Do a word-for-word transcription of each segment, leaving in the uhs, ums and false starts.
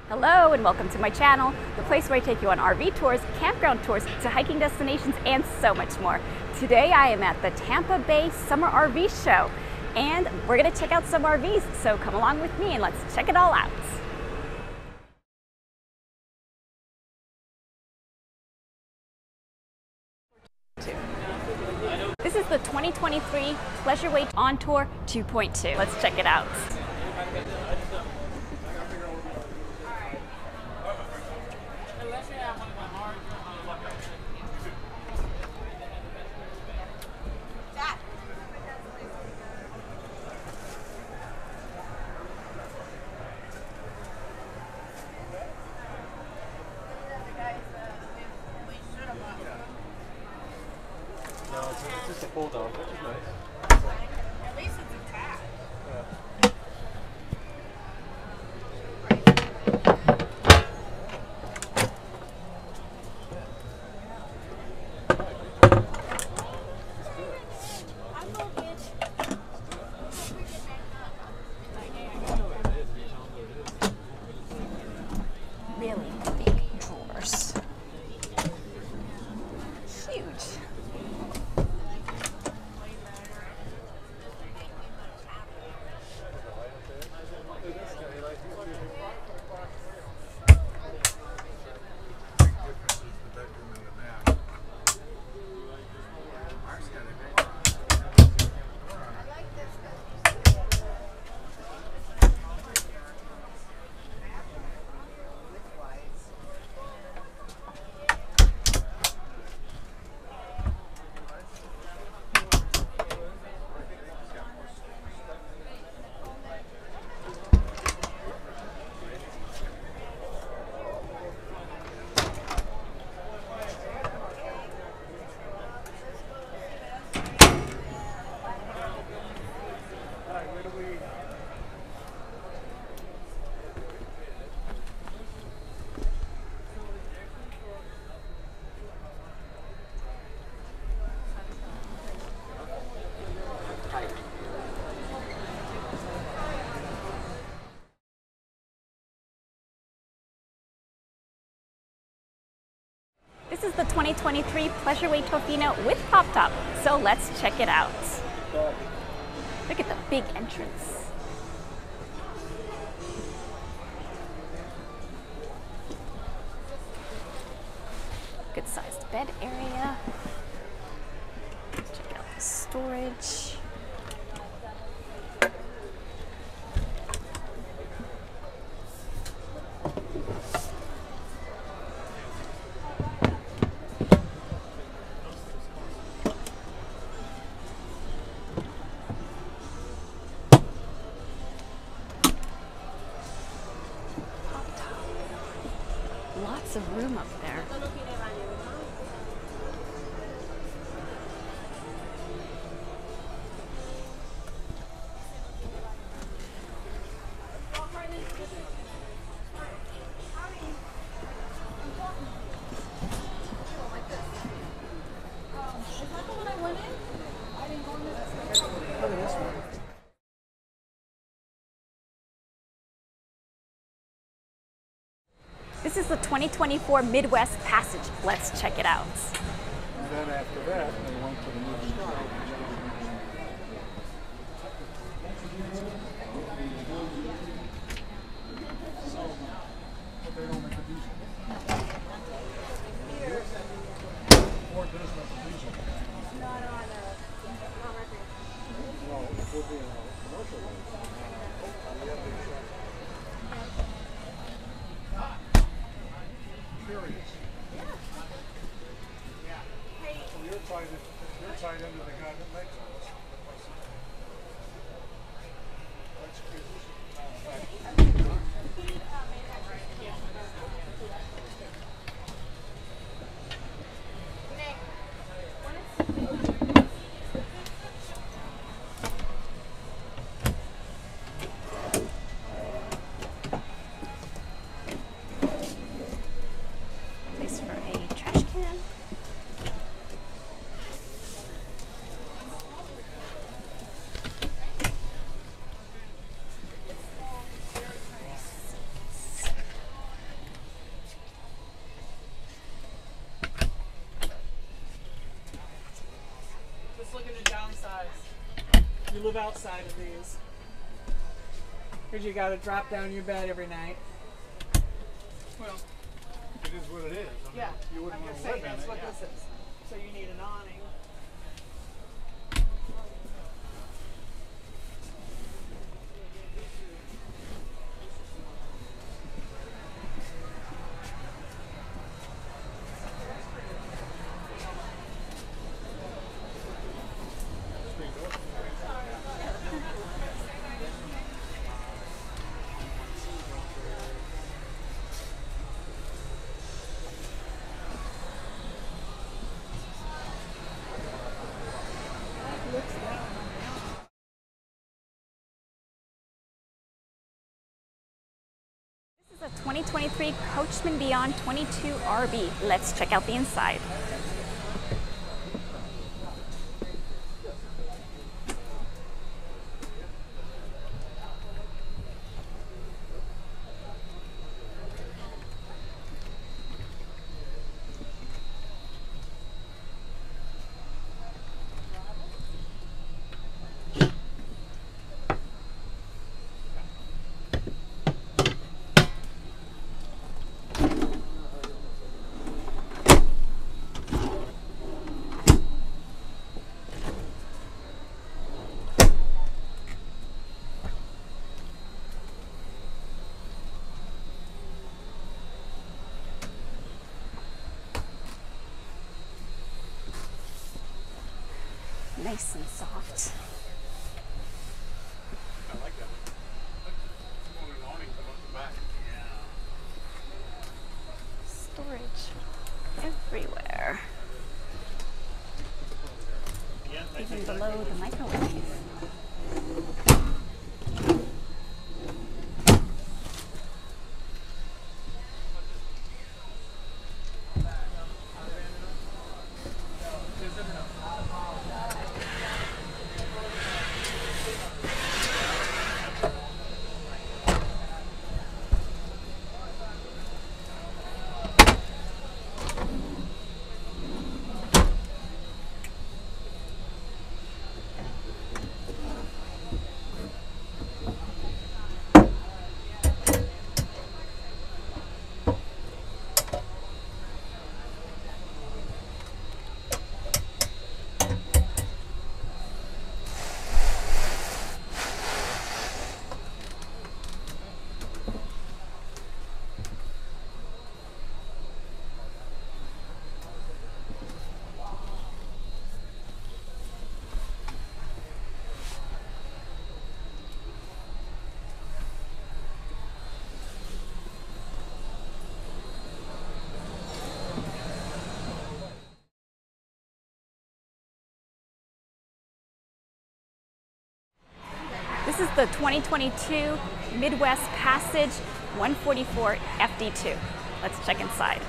Hello and welcome to my channel, the place where I take you on R V tours, campground tours, to hiking destinations, and so much more. Today I am at the Tampa Bay Summer R V Show, and we're going to check out some R Vs, so come along with me and let's check it all out. This is the twenty twenty-three Pleasure Weight On Tour two point two. Let's check it out. No, it's, it's just a fold down, which is nice. At least it's intact. Yeah. I'm going to bitch. Really big drawers. Huge. This is the twenty twenty-three Pleasure Weight Tofino with Pop Top, so let's check it out. Look at the big entrance. Good sized bed area. Let's check out the storage. Lots of room up there. This is the twenty twenty-four Midwest Passage. Let's check it out. And then after that, they went to the new start. But they don't make a diesel. Ford does make a diesel. Not on a, not recreational. Well, it will be in a commercial one. We have to check. Curious. Hey, So you're trying to, you're trying You live outside of these. Because you got to drop down your bed every night. Well, it is what it is. I mean, Yeah, you wouldn't I'm want just to live saying in that's it. what Yeah. this is. So you need an awning. This is a twenty twenty-three Coachman Beyond twenty-two R V. Let's check out the inside. Nice and soft. I like that. It's more an awning come up the back. Storage everywhere. Even below the microwave. This is the twenty twenty-two Midwest Passage one forty-four F D two. Let's check inside.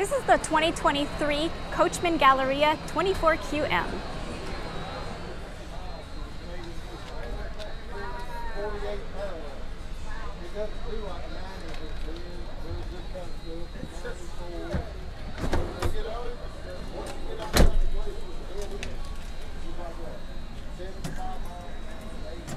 This is the twenty twenty-three Coachman Galleria twenty-four Q M. forty-eight pounds. It doesn't do like nine of it. There's this kind of stuff. When they get out, once you get out of the place with the head in it, it's like that. seventy-five miles, eighty.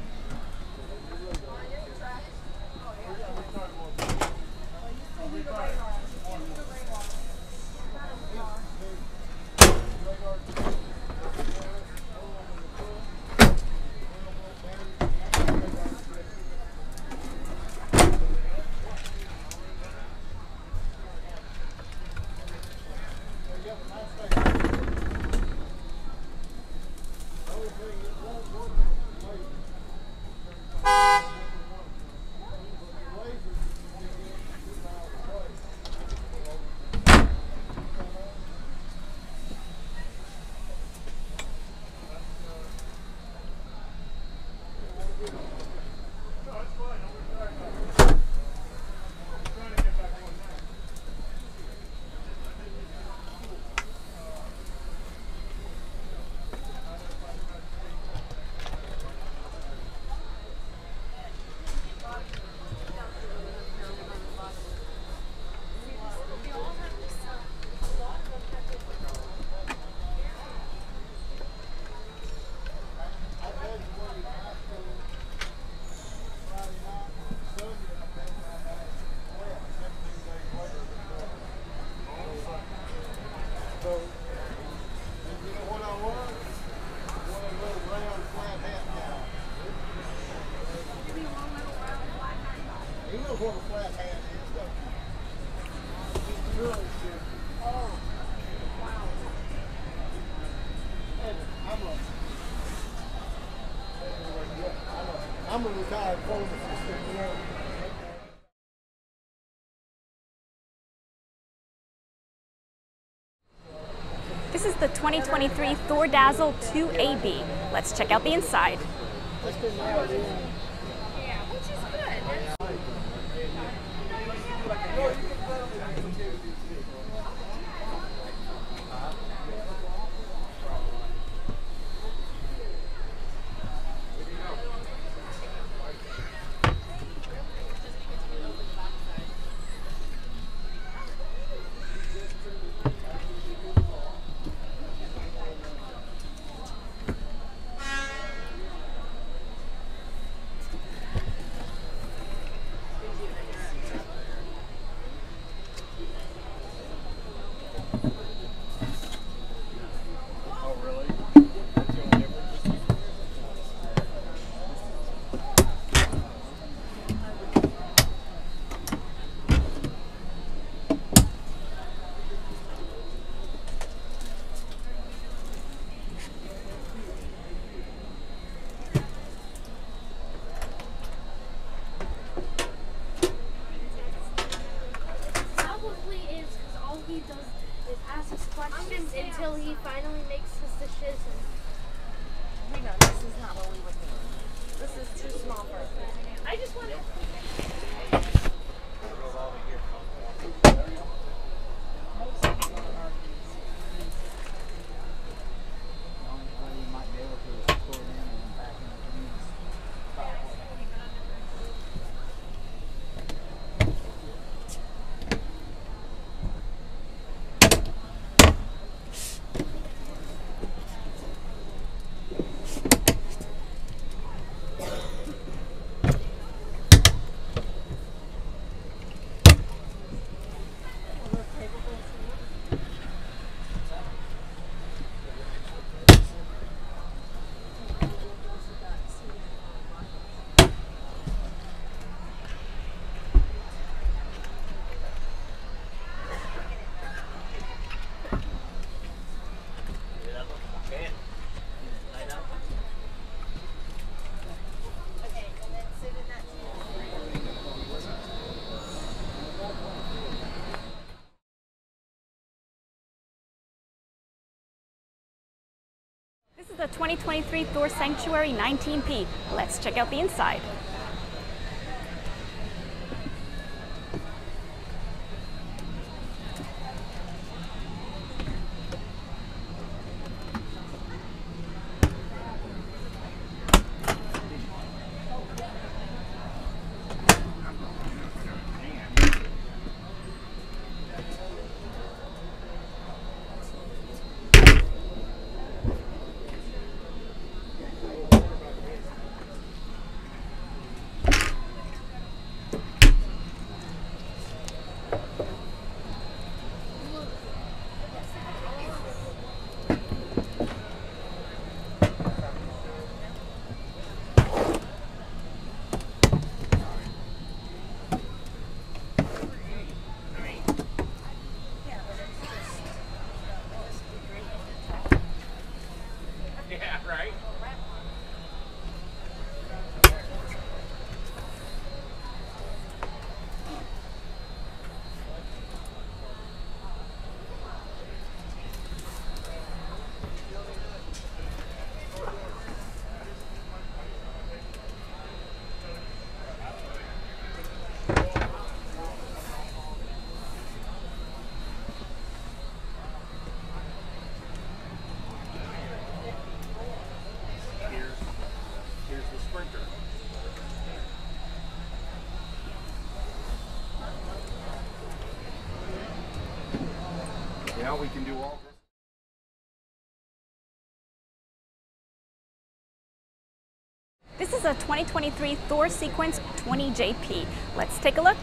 What a flat hat is, don't you? Really good. Oh, wow. And I'm a, I'm a, I'm a retired pharmacist, you know. This is the twenty twenty-three Thor Dazzle two A B. Let's check out the inside. Yeah, which is good. He does is ask us questions until he finally makes his decision. We know this is not what we would do. This is too small for us. I just want to. This is the twenty twenty-three Thor Sanctuary nineteen P. Let's check out the inside. right. Here's, here's the sprinter. Now we can do all this. This is a twenty twenty-three Thor Sequence twenty J P. Let's take a look.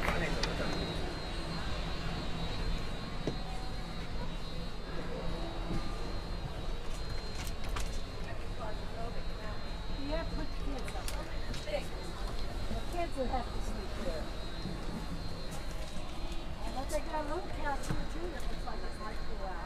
Yeah, put the kids up. The kids will have to sleep there. And if they got a little couch here too, that looks like it might go out.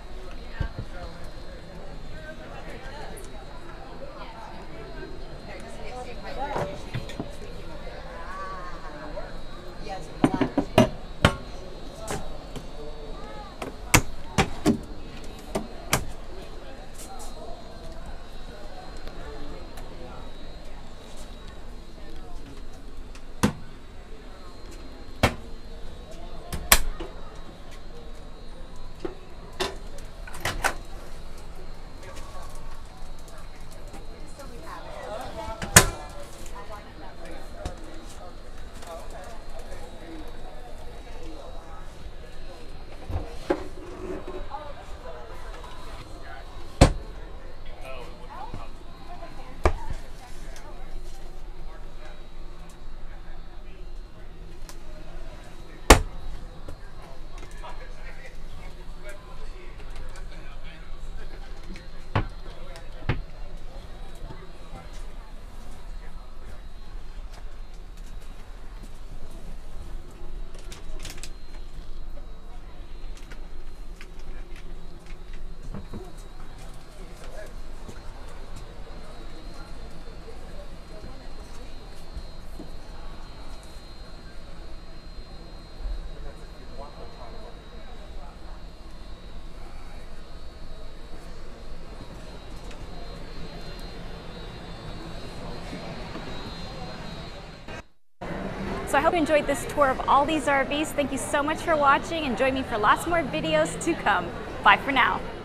So I hope you enjoyed this tour of all these R Vs. Thank you so much for watching and join me for lots more videos to come. Bye for now.